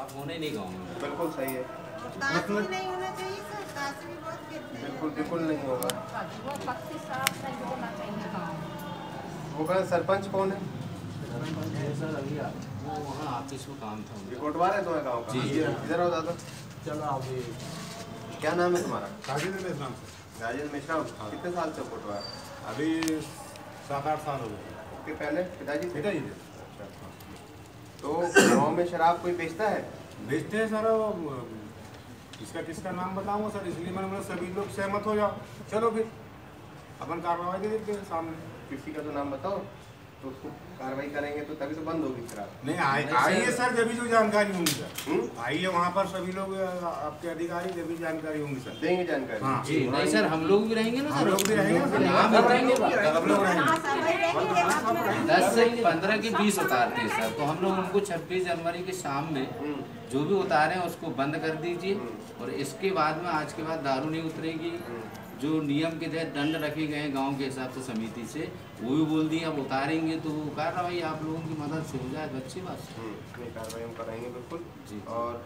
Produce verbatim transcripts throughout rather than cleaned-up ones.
शराब होने नहीं गाँव में। बिल्कुल सही है। ताश भी नहीं होना चाहिए सर, ताश भी बहुत खेलते हैं। बिल्कुल बिल्कुल नहीं होगा। वो पक्की शराब नहीं होना चाहिए गाँव। वो कहा सरपंच कौन है? सर अभी वो वहाँ ऑफिस में काम था। ये कोटवार है तुम्हारे गाँव का? जी। इधर आओ दादा। चलो अभी क्या नाम है तुम्हारा? राजेंद्र मेश्राम से। राजेंद्र मेश्राम। कितने साल से कोटवार? अभी सात आठ साल हो गए। के पहले पिताजी थे? पिताजी थे। अच्छा। तो गाँव में शराब कोई बेचता है? बेचते हैं सर। इसका किसका नाम बताऊंगा सर, इसलिए मैंने बोला सभी लोग सहमत हो जाओ। चलो फिर अपन कार्रवाई दे देते हैं सामने। किसी का तो नाम बताओ तो उसको कार्रवाई करेंगे तो तभी तो बंद होगी शराब। नहीं आइए आइए सर, जब भी जो जानकारी होंगी सर। आइए वहाँ पर सभी लोग आपके अधिकारी जब भी जानकारी होंगी सर देंगे जानकारी। हाँ जी नहीं सर, हम लोग भी रहेंगे ना हम सर। लोग भी रहेंगे सर। नाम बताएंगे। सब लोग रहेंगे। हाँ, सब रहेंगे, आप में रहेंगे। दस से पंद्रह के बीस उतारते हैं सर, तो हम लोग उनको छब्बीस जनवरी के शाम में जो भी उतारे हैं उसको बंद कर दीजिए। और इसके बाद में आज के बाद दारू नहीं उतरेगी। जो नियम के तहत दंड रखे गए हैं गांव के हिसाब से समिति से, वो भी बोल दिए अब उतारेंगे तो वो कार्रवाई आप लोगों की मदद से हो जाए तो अच्छी बात है। नहीं कार्रवाई हम कराएंगे बिल्कुल जी। और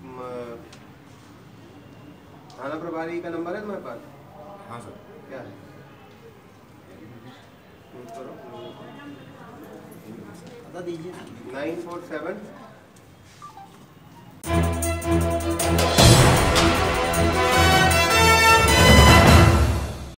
थाना प्रभारी का नंबर है तुम्हारे पास? हाँ सर। क्या है? नोट करो। बता दीजिए। Nine four seven